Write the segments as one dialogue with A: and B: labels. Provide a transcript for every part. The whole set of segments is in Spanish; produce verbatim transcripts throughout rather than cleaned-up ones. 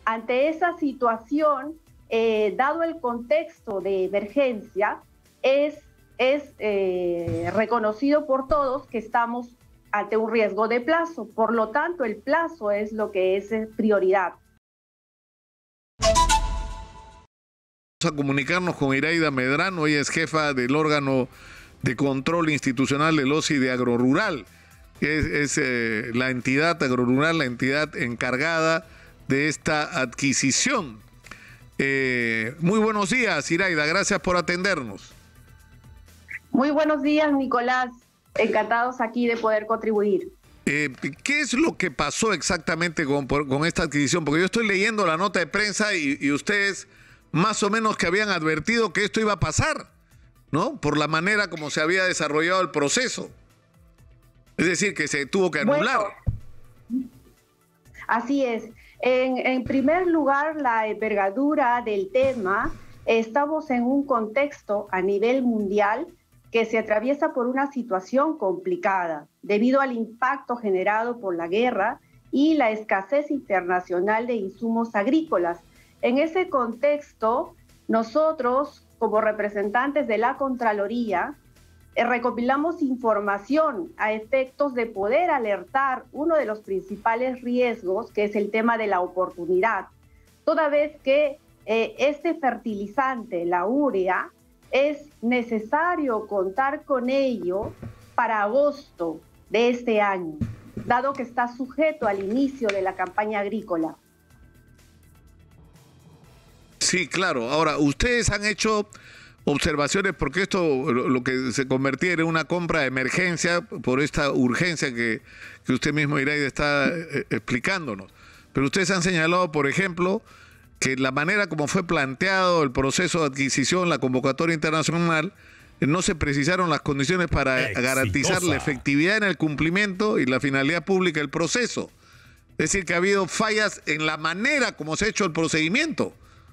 A: Ante esa situación, eh, dado el contexto de emergencia, es, es eh, reconocido por todos que estamos ante un riesgo de plazo. Por lo tanto, el plazo es lo que es prioridad.
B: Vamos a comunicarnos con Iraida Medrano, ella es jefa del órgano de control institucional del O S I de Agrorural, que es, es eh, la entidad agrorural, la entidad encargada de esta adquisición. Eh, muy buenos días, Iraida, gracias por atendernos.
A: Muy buenos días, Nicolás, encantados aquí de poder contribuir.
B: Eh, ¿Qué es lo que pasó exactamente con, con esta adquisición? Porque yo estoy leyendo la nota de prensa y, y ustedes más o menos que habían advertido que esto iba a pasar, ¿no? Por la manera como se había desarrollado el proceso. Es decir, que se tuvo que anular.
A: Bueno, así es. En, en primer lugar, la envergadura del tema, estamos en un contexto a nivel mundial que se atraviesa por una situación complicada debido al impacto generado por la guerra y la escasez internacional de insumos agrícolas. En ese contexto, nosotros, como representantes de la Contraloría, eh, recopilamos información a efectos de poder alertar uno de los principales riesgos, que es el tema de la oportunidad, toda vez que eh, este fertilizante, la urea, es necesario contar con ello para agosto de este año, dado que está sujeto al inicio de la campaña agrícola.
B: Sí, claro. Ahora, ustedes han hecho observaciones porque esto, lo, lo que se convertía en una compra de emergencia por esta urgencia que, que usted mismo, Iraida, está eh, explicándonos. Pero ustedes han señalado, por ejemplo, que la manera como fue planteado el proceso de adquisición, la convocatoria internacional, no se precisaron las condiciones para Exitosa. garantizar la efectividad en el cumplimiento y la finalidad pública del proceso. Es decir, que ha habido fallas en la manera como se ha hecho el procedimiento.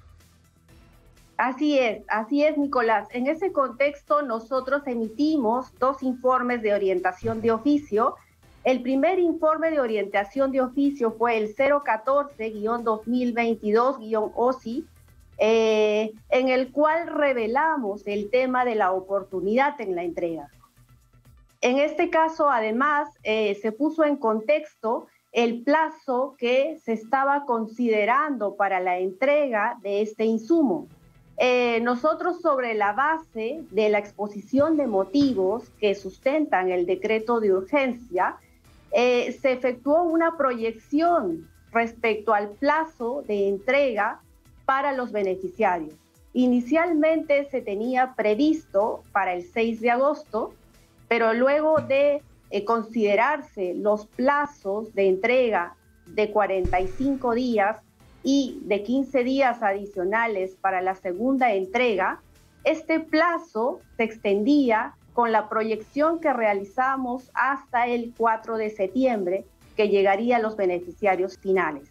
A: Así es, así es, Nicolás. En ese contexto, nosotros emitimos dos informes de orientación de oficio. El primer informe de orientación de oficio fue el cero catorce guión dos mil veintidós guión O S I, eh, en el cual revelamos el tema de la oportunidad en la entrega. En este caso, además, eh, se puso en contexto el plazo que se estaba considerando para la entrega de este insumo. Eh, nosotros, sobre la base de la exposición de motivos que sustentan el decreto de urgencia, eh, se efectuó una proyección respecto al plazo de entrega para los beneficiarios. Inicialmente se tenía previsto para el seis de agosto, pero luego de eh, considerarse los plazos de entrega de cuarenta y cinco días y de quince días adicionales para la segunda entrega, este plazo se extendía con la proyección que realizamos hasta el cuatro de septiembre, que llegaría a los beneficiarios finales.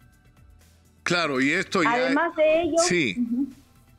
B: Claro, y esto ya...
A: Además de ello...
B: Sí, uh-huh.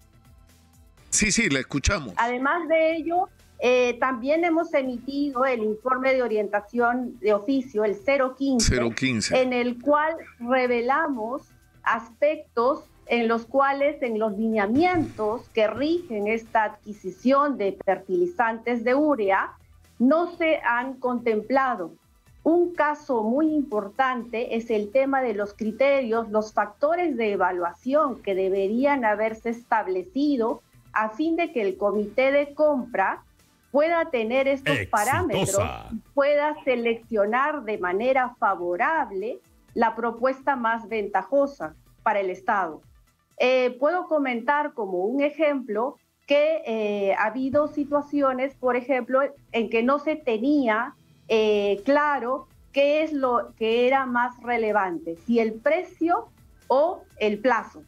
B: sí, sí, la escuchamos.
A: Además de ello, eh, también hemos emitido el informe de orientación de oficio, el cero quince, en el cual revelamos aspectos en los cuales, en los lineamientos que rigen esta adquisición de fertilizantes de urea, no se han contemplado. Un caso muy importante es el tema de los criterios, los factores de evaluación que deberían haberse establecido a fin de que el comité de compra pueda tener estos Exitosa. parámetros, pueda seleccionar de manera favorable la propuesta más ventajosa para el Estado. Eh, puedo comentar como un ejemplo que eh, ha habido situaciones, por ejemplo, en que no se tenía eh, claro qué es lo que era más relevante, si el precio o el plazo.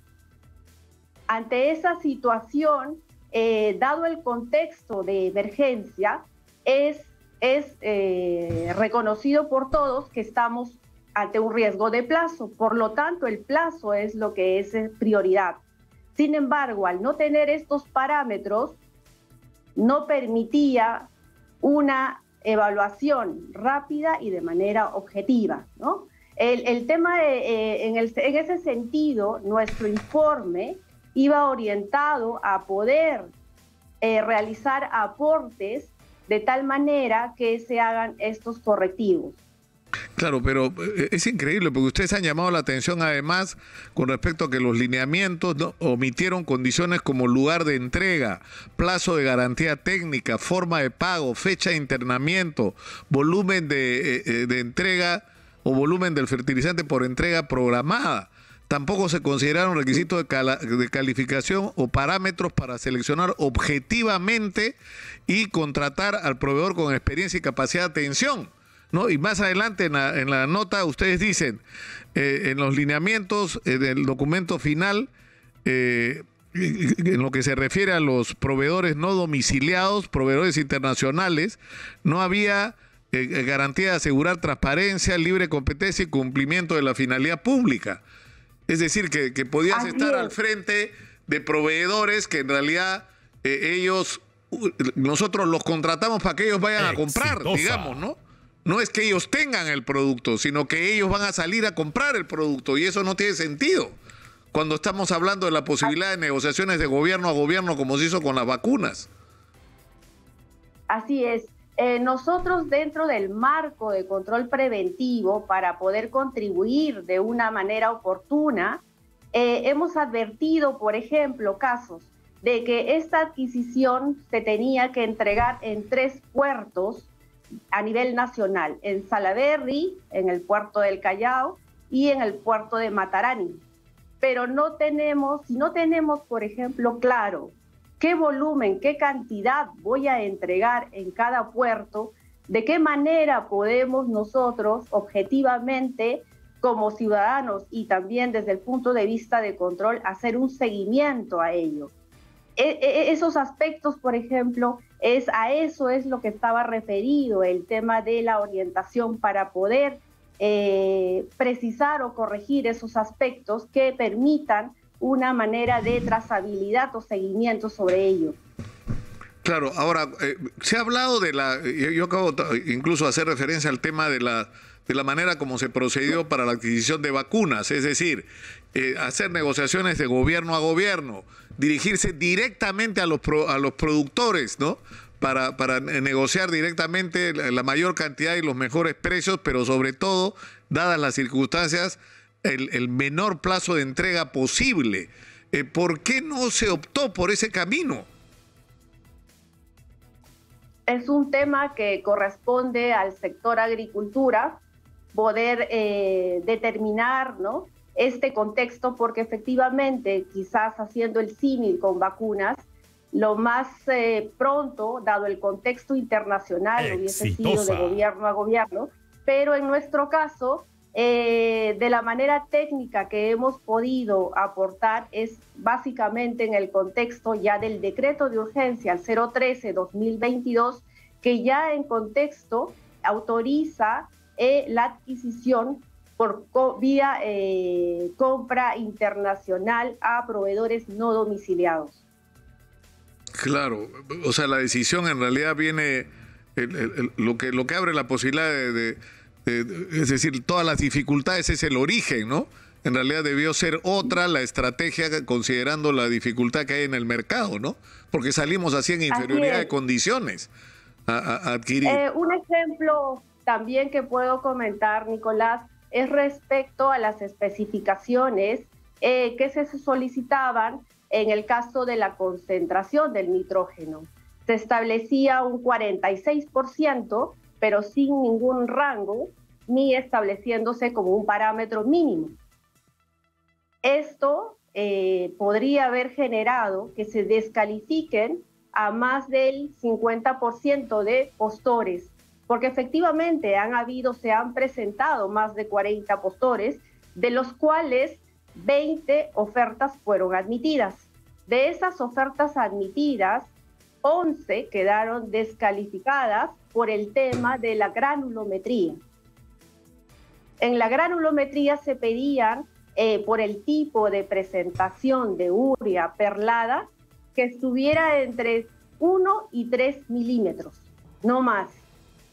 A: Ante esa situación, eh, dado el contexto de emergencia, es, es eh, reconocido por todos que estamos ante un riesgo de plazo. Por lo tanto, el plazo es lo que es prioridad. Sin embargo, al no tener estos parámetros, no permitía una evaluación rápida y de manera objetiva, ¿no? El, el tema, de, eh, en, el, en ese sentido, nuestro informe iba orientado a poder eh, realizar aportes de tal manera que se hagan estos correctivos.
B: Claro, pero es increíble porque ustedes han llamado la atención además con respecto a que los lineamientos, ¿no?, omitieron condiciones como lugar de entrega, plazo de garantía técnica, forma de pago, fecha de internamiento, volumen de, de entrega o volumen del fertilizante por entrega programada. Tampoco se consideraron requisitos de, cala, de calificación o parámetros para seleccionar objetivamente y contratar al proveedor con experiencia y capacidad de atención, ¿no? Y más adelante en la, en la nota ustedes dicen, eh, en los lineamientos eh, del documento final, eh, en lo que se refiere a los proveedores no domiciliados, proveedores internacionales, no había eh, garantía de asegurar transparencia, libre competencia y cumplimiento de la finalidad pública. Es decir, que, que podías Así estar es. al frente de proveedores que en realidad eh, ellos, nosotros los contratamos para que ellos vayan Exitosa. a comprar, digamos, ¿no? No es que ellos tengan el producto, sino que ellos van a salir a comprar el producto y eso no tiene sentido cuando estamos hablando de la posibilidad de negociaciones de gobierno a gobierno como se hizo con las vacunas.
A: Así es. Eh, nosotros dentro del marco de control preventivo para poder contribuir de una manera oportuna, eh, hemos advertido, por ejemplo, casos de que esta adquisición se tenía que entregar en tres puertos a nivel nacional, en Salaberry, en el puerto del Callao y en el puerto de Matarani. Pero no tenemos, si no tenemos, por ejemplo, claro, qué volumen, qué cantidad voy a entregar en cada puerto, de qué manera podemos nosotros objetivamente como ciudadanos y también desde el punto de vista de control hacer un seguimiento a ello. E- e- esos aspectos, por ejemplo, es a eso es lo que estaba referido el tema de la orientación para poder eh, precisar o corregir esos aspectos que permitan una manera de trazabilidad o seguimiento sobre ello.
B: Claro, ahora, eh, se ha hablado de la, yo, yo acabo incluso de hacer referencia al tema de la, de la manera como se procedió para la adquisición de vacunas, es decir, eh, hacer negociaciones de gobierno a gobierno, dirigirse directamente a los, pro, a los productores, ¿no? Para, para negociar directamente la, la mayor cantidad y los mejores precios, pero sobre todo, dadas las circunstancias, El, el menor plazo de entrega posible. Eh, ¿Por qué no se optó por ese camino?
A: Es un tema que corresponde al sector agricultura, poder eh, determinar, ¿no?, este contexto, porque efectivamente, quizás haciendo el símil con vacunas, lo más eh, pronto, dado el contexto internacional, Exitosa. hubiese sido de gobierno a gobierno, pero en nuestro caso, Eh, de la manera técnica que hemos podido aportar es básicamente en el contexto ya del decreto de urgencia, el cero trece dos mil veintidós, que ya en contexto autoriza eh, la adquisición por co vía eh, compra internacional a proveedores no domiciliados.
B: Claro, o sea, la decisión en realidad viene, el, el, el, lo, que, lo que abre la posibilidad de... de es decir, todas las dificultades es el origen, ¿no? En realidad debió ser otra la estrategia considerando la dificultad que hay en el mercado, ¿no? Porque salimos así en inferioridad de condiciones a, a adquirir.
A: Eh, un ejemplo también que puedo comentar, Nicolás, es respecto a las especificaciones eh, que se solicitaban en el caso de la concentración del nitrógeno. Se establecía un cuarenta y seis por ciento, pero sin ningún rango, ni estableciéndose como un parámetro mínimo. Esto eh, podría haber generado que se descalifiquen a más del cincuenta por ciento de postores, porque efectivamente han habido, se han presentado más de cuarenta postores, de los cuales veinte ofertas fueron admitidas. De esas ofertas admitidas, once quedaron descalificadas por el tema de la granulometría. En la granulometría se pedían, eh, por el tipo de presentación de urea perlada, que estuviera entre uno y tres milímetros, no más.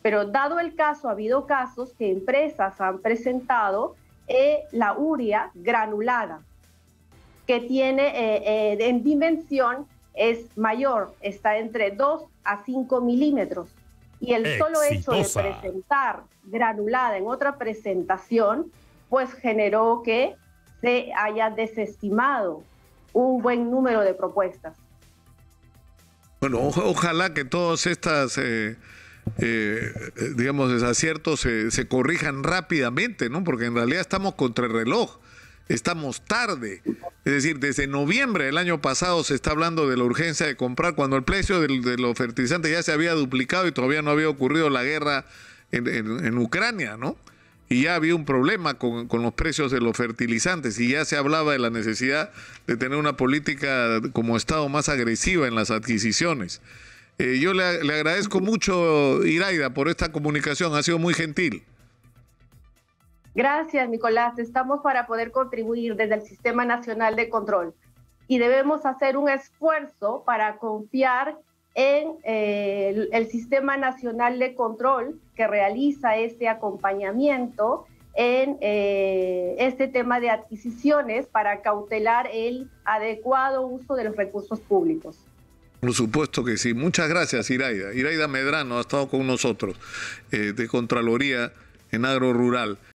A: Pero dado el caso, ha habido casos que empresas han presentado eh, la urea granulada, que tiene eh, eh, en dimensión es mayor, está entre dos a cinco milímetros. Y el Exitosa. Solo hecho de presentar granulada en otra presentación, pues generó que se haya desestimado un buen número de propuestas.
B: Bueno, o ojalá que todas estas, eh, eh, digamos, desaciertos se, se corrijan rápidamente, ¿no? Porque en realidad estamos contra el reloj. Estamos tarde, es decir, desde noviembre del año pasado se está hablando de la urgencia de comprar, cuando el precio del, de los fertilizantes ya se había duplicado y todavía no había ocurrido la guerra en, en, en Ucrania, ¿no? Y ya había un problema con, con los precios de los fertilizantes y ya se hablaba de la necesidad de tener una política como Estado más agresiva en las adquisiciones. Eh, yo le, le agradezco mucho, Iraida, por esta comunicación, ha sido muy gentil.
A: Gracias, Nicolás. Estamos para poder contribuir desde el Sistema Nacional de Control y debemos hacer un esfuerzo para confiar en eh, el, el Sistema Nacional de Control que realiza este acompañamiento en eh, este tema de adquisiciones para cautelar el adecuado uso de los recursos públicos.
B: Por supuesto que sí. Muchas gracias, Iraida. Iraida Medrano ha estado con nosotros eh, de Contraloría en Agro Rural.